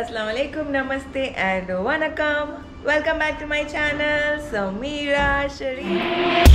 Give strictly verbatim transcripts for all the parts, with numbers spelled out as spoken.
Assalamu alaikum, namaste and wanakam. Welcome back to my channel, Samira Sharif.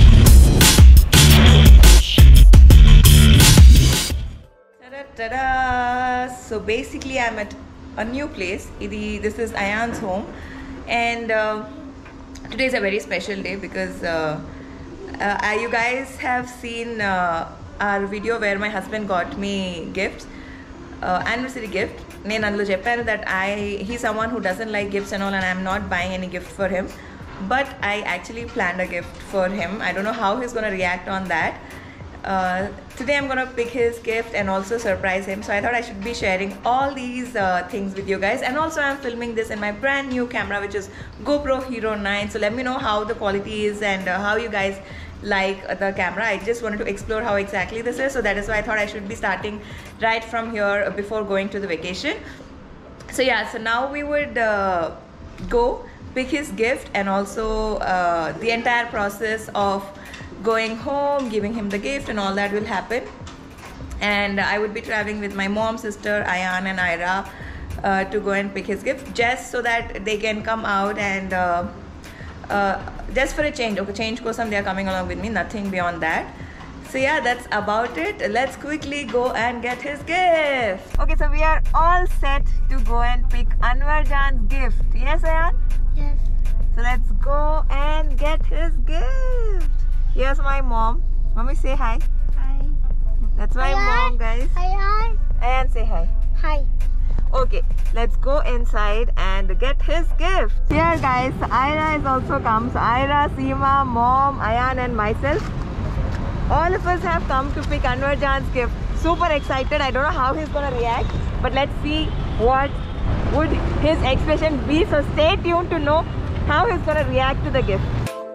Ta-da! So basically I'm at a new place. This is Ayan's home, and uh, today is a very special day because uh, uh, you guys have seen uh, our video where my husband got me gifts, uh, anniversary gift. నేను అందులో చెప్పాను that I he's someone who doesn't like gifts and all, and I'm not buying any gift for him, but I actually planned a gift for him. I don't know how he's gonna react on that. Uh, today I'm gonna pick his gift and also surprise him, so I thought I should be sharing all these uh, things with you guys. And also I'm filming this in my brand new camera, which is GoPro Hero nine. So let me know how the quality is and uh, how you guys like the camera. I just wanted to explore how exactly this is, so that is why I thought I should be starting right from here before going to the vacation. So yeah, so now we would uh, go pick his gift, and also uh, the entire process of going home, giving him the gift and all that will happen. And I would be traveling with my mom, sister Ayan and Ira uh, to go and pick his gift, just so that they can come out and uh, uh, just for a change. Okay, change kosam they are coming along with me, nothing beyond that. So yeah, that's about it. Let's quickly go and get his gift. Okay, so we are all set to go and pick Anwar Jan's gift. Yes, Ayan? Yes. So let's go and get his gift. Here's my mom. Mommy, say hi. Hi. That's my Hi, mom, guys. Hi, hi. And say hi. Hi. Okay, let's go inside and get his gift. Here, guys, Ira is also come. So Ira, Seema, mom, Ayan and myself, all of us have come to pick Anwar Jan's gift. Super excited. I don't know how he's gonna react, but let's see what would his expression be. So stay tuned to know how he's gonna react to the gift.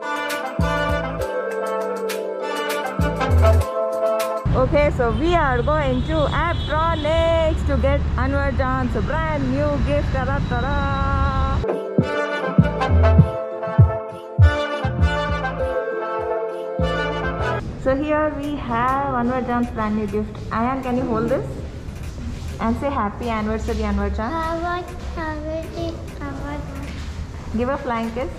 Okay, so we are going to Aptronics to get Anwar Jan's brand new gift. Ta-da, ta-da. So here we have Anwar Jan's brand new gift. Ayan, can you hold this and say happy anniversary, Anwar Jan? Anwar, Anwar, Anwar. Give a flying kiss.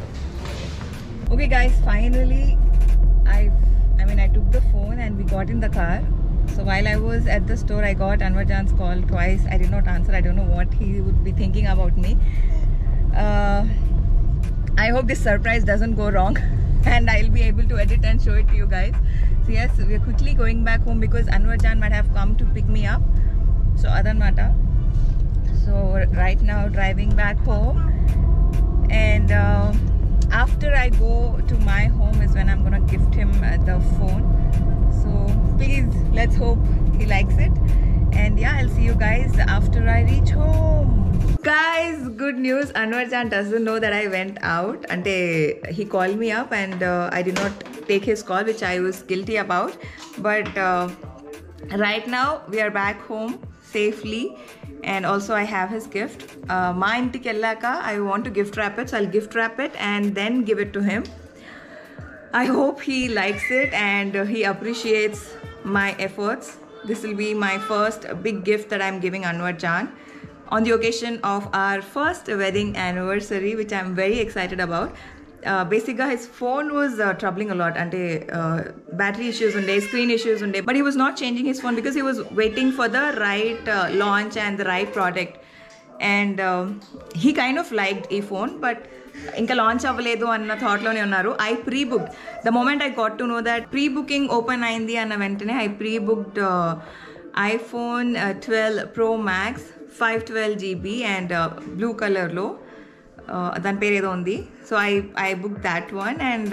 Okay guys, finally I I mean I took the phone and we got in the car. So while I was at the store, I got Anwar Jan's call twice. I did not answer. I don't know what he would be thinking about me. Uh, I hope this surprise doesn't go wrong and I'll be able to edit and show it to you guys. So yes, we're quickly going back home because Anwar Jan might have come to pick me up. So Adan Mata. So right now driving back home, and uh, after I go to my home is when I'm gonna gift him uh, the phone. So please, let's hope he likes it. And yeah, I'll see you guys after I reach home. Guys, good news. Anwar Jan doesn't know that I went out. And he called me up, and uh, I did not take his call, which I was guilty about. But uh, right now we are back home safely, and also I have his gift. Uh, Ma intiki ellaka I want to gift wrap it, so I'll gift wrap it and then give it to him. I hope he likes it and uh, he appreciates my efforts. This will be my first big gift that I'm giving Anwar Jan on the occasion of our first wedding anniversary, which I'm very excited about. Uh, basically his phone was uh, troubling a lot, and uh, battery issues unde, screen issues unde, but he was not changing his phone because he was waiting for the right uh, launch and the right product. And uh, he kind of liked a phone, but inka launch avaledu anna thought lone unnaru. I pre-booked. The moment I got to know that pre-booking open ayindi anna ventane, I pre-booked uh, iPhone uh, twelve Pro Max five twelve G B and uh, blue color lo. దాని పేరు ఏదో ఉంది. So I I book that one and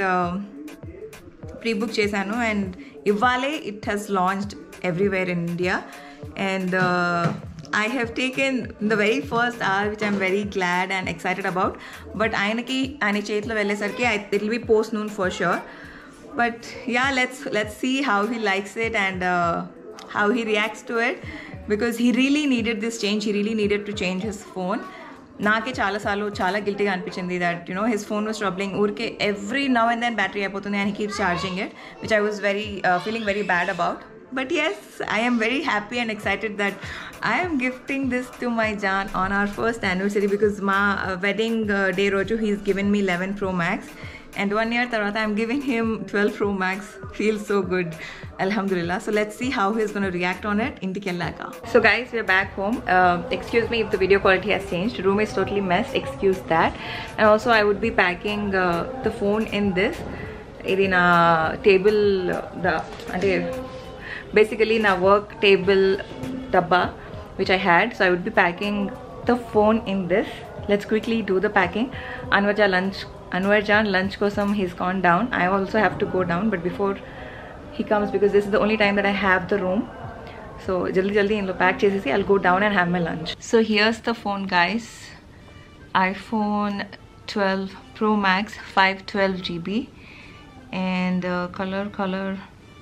pre book చేశాను, and ఇవ్వాలే it has launched everywhere in India. And I have taken the very first hour, which I'm very glad and excited about. But ఆయనకి ఆయన చేతిలో వెళ్ళేసరికి I it will be post noon for sure. But yeah, let's let's see how he likes it and how he reacts to it, because he really needed this change. He really needed to change his phone. నాకే చాలాసార్లు చాలా గిల్టీగా అనిపించింది that you know his phone was troubling. ఊరికే every now and then battery అయిపోతుంది and he keeps charging it, which I was very feeling very bad about. But yes, I am very happy and excited that I am gifting this to my Jan on our first anniversary because my uh, wedding uh, day roju he's given me eleven Pro Max, and one year tarvata I'm giving him twelve Pro Max. Feels so good, alhamdulillah. So let's see how he's going to react on it intiki ellaka. So guys, we're back home. Uh, excuse me if the video quality has changed. Room is totally messed, excuse that. And also I would be packing uh, the phone in this. Idi na table uh, the ante basically na work table dabba which I had, so I would be packing the phone in this. Let's quickly do the packing. Anvarja lunch Anvarjan lunch kosam he's gone down. I also have to go down, but before he comes, because this is the only time that I have the room, so jaldi jaldi in lo pack chesesi I'll go down and have my lunch. So here's the phone guys, iPhone twelve Pro Max five twelve G B, and uh, color color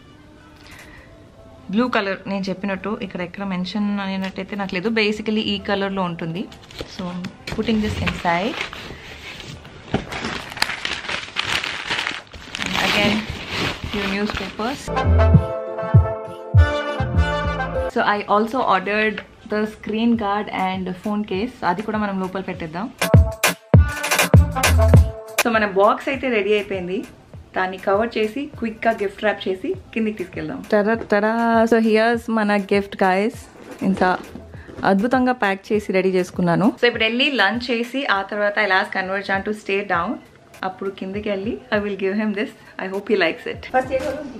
blue colour. నేను చెప్పినట్టు ఇక్కడ ఎక్కడ mention అయినట్టయితే నాకు లేదు, basically ఈ కలర్లో ఉంటుంది. So putting this inside, again few newspapers. So I also ordered the screen guard and phone case, అది కూడా మనం లోపల పెట్టేద్దాం. సో మన బాక్స్ అయితే రెడీ అయిపోయింది, దాన్ని కవర్ చేసి క్విక్ గా గిఫ్ట్ ర్యాప్ చేసి కిందికి తీసుకెళ్దాం. టరా టరా. సో హియర్స్ మన గిఫ్ట్ గైస్. ఇంత అద్భుతంగా ప్యాక్ చేసి రెడీ చేసుకున్నాను. సో ఇప్పుడు వెళ్ళి లంచ్ చేసి ఆ తర్వాత I lost conversion to stay down. అప్పుడు కిందికి వెళ్ళి I will give him this. I hope he likes it. First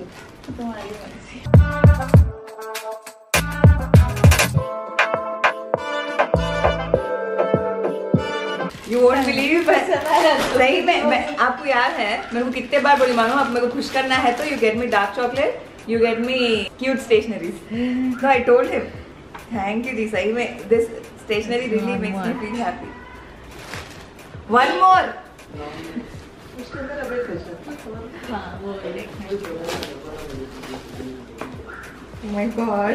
You won't believe it. नहीं मैं मैं आपको याद है मेरे को कितने बार बोली मानो आप मेरे को खुश करना है तो you get me dark chocolate, you get me cute stationeries. So I told him, thank you जी, सही में this stationery really makes me feel happy. One more. Oh my God.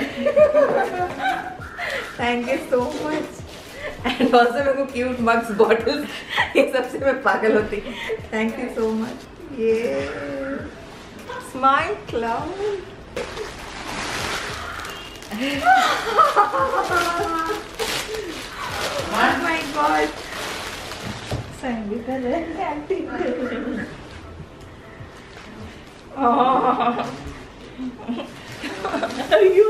Thank you so much. And also मेरे को cute mugs bottles, ये सबसे मैं पागल होती. Thank you so much. ये smile cloud. Oh my God. Sangeeta रे एक्टिंग. अयो.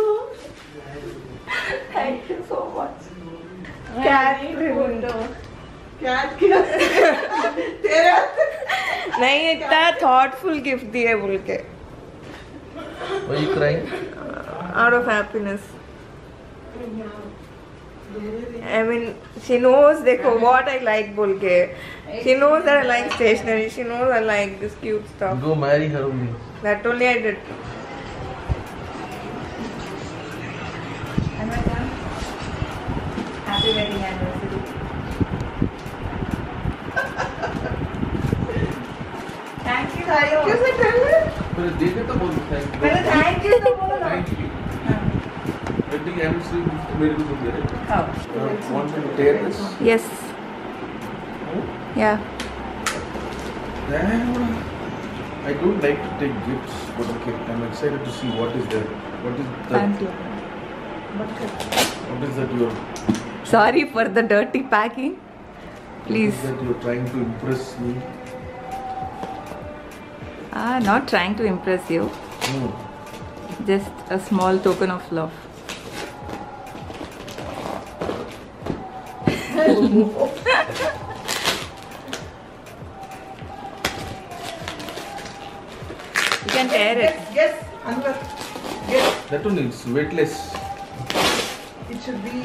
Thank you so much. Cat cat तेरा नहीं इतना थॉटफुल गिफ्ट दिए बोल के. Why are you crying? Out of happiness. I mean, she knows देखो what I like बोल के. She knows that I like stationery. She knows I like this cute stuff. Go marry her only. That only I did. Am I done? Happy wedding anniversary. Thank you. Thank you से कर ले. पर देखे तो बोल thank you. मैंने thank you तो बोला. Thank you. Wedding anniversary मेरे को दे रहे. How? Want to tear this? Yes. Yeah. Damn. I don't like to take gifts, but okay, I'm excited to see what is there. What is that? Thank you. What is that you're? Sorry for the dirty packing. Please. What is that you're trying to impress me? Ah, not trying to impress you. No. Just a small token of love. You can tear it. Yes, Anwar. Yes, That one is weightless. it should be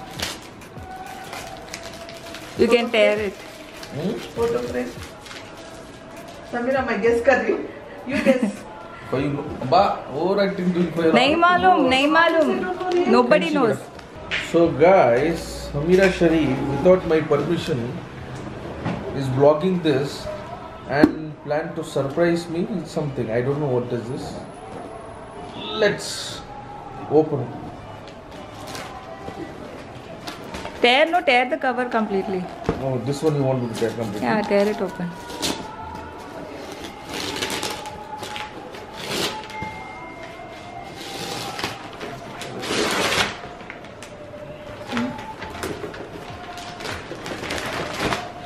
You can tear it. Hmm? photo frame. Samira, my guess कर रही हूँ. You guess. For you, ba, overacting doing for your. नहीं मालूम, नहीं मालूम. Nobody knows. So guys, Samira Sharif, without my permission, is vlogging this and plan to surprise me with something. I don't know what is this. Let's open. Tear, no, tear the cover completely. Oh, this one you want me to tear completely? Yeah, tear it open.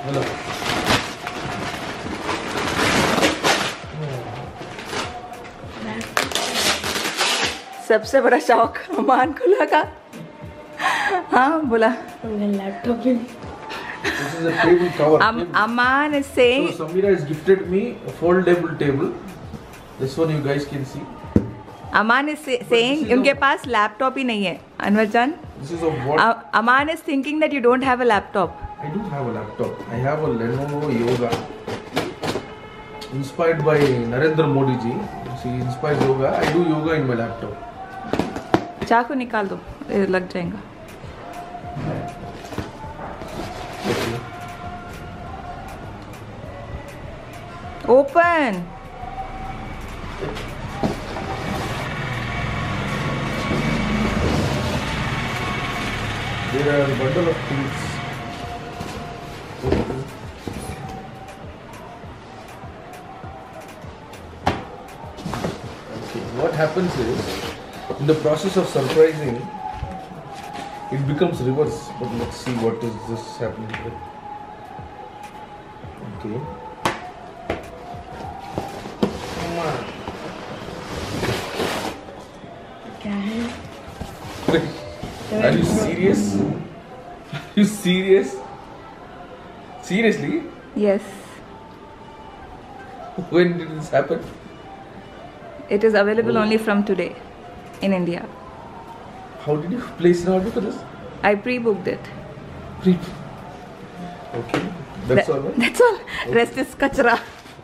Hello. सबसे बड़ा शौक अमान को लगा। हाँ बोला। Laptop This is a table cover. Am Aman is saying. So Samira has gifted me a foldable table. This one you guys can see. Aman is say, saying उनके पास laptop ही नहीं है अनवर जान. This is of what? Uh, Aman is thinking that you don't have a laptop. I do have a laptop. I have a Lenovo Yoga. Inspired by Narendra Modi ji. She inspires yoga. I do yoga in my laptop. चाकू निकाल दो, ये लग जाएगा. Okay. Open. There are a bundle of things. Okay. Okay. What happens is, in the process of surprising, it becomes reverse. But let's see what is this happening here. Okay. Come on. क्या है? Wait. Are you serious? Are you serious? Seriously? Yes. When did this happen? It is available only from today in India. How did you place an order for this? I pre-booked it. Pre. Okay, that's That- all. Right? That's all. Rest is kachra.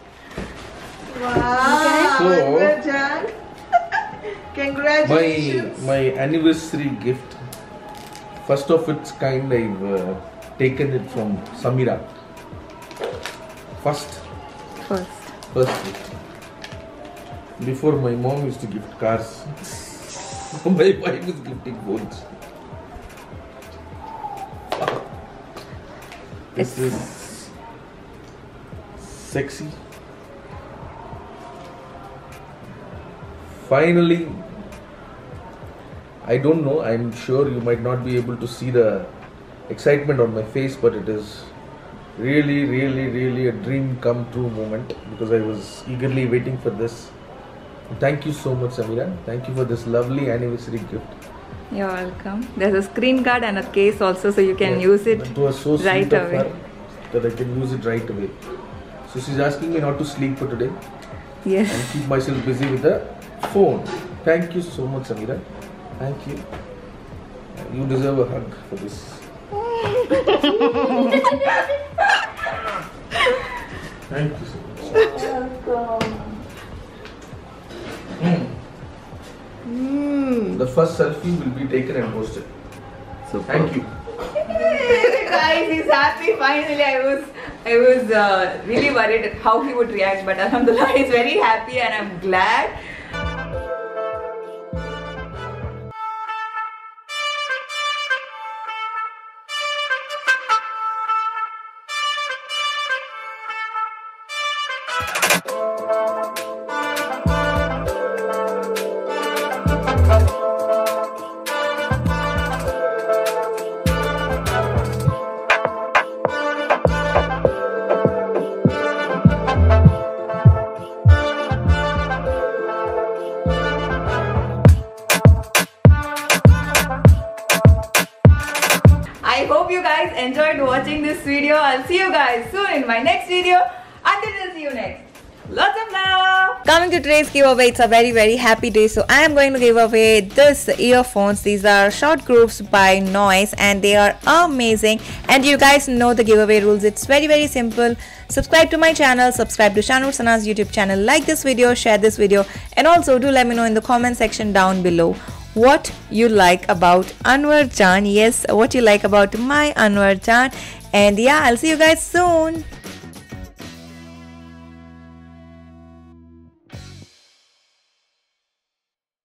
Wow. So- Anvarjan. Congratulations. My my anniversary gift, first of its kind. I've uh, taken it from Samira. First, First. first gift. Before my mom used to gift cars, my wife is gifting phones. This It's- is sexy. Finally, I don't know, I'm sure you might not be able to see the excitement on my face, but it is really, really, really a dream come true moment because I was eagerly waiting for this. Thank you so much, Samira. Thank you for this lovely anniversary gift. You're welcome. There's a screen guard and a case also, so you can Yes, use it It was so sweet right of away. her that I can use it right away. So she's asking me not to sleep for today Yes. and keep myself busy with the phone. Thank you so much, Samira. Thank you. You deserve a hug for this. Thank you so much. The first selfie will be taken and posted. So Thank you. guys, he's happy finally. I was I was uh, really worried how he would react, but alhamdulillah he's very happy and I'm glad. I hope you guys enjoyed watching this video. I'll see you guys soon in my next video. Until then, see you next. Lots of love. Coming to today's giveaway, it's a very very happy day. So I am going to give away this earphones. These are short grooves by Noise and they are amazing. And you guys know the giveaway rules. It's very very simple. Subscribe to my channel, subscribe to Shanur Sana's YouTube channel, like this video, share this video, and also do let me know in the comment section down below what you like about Anwar Jan. Yes, what you like about my Anwar Jan. And yeah, I'll see you guys soon.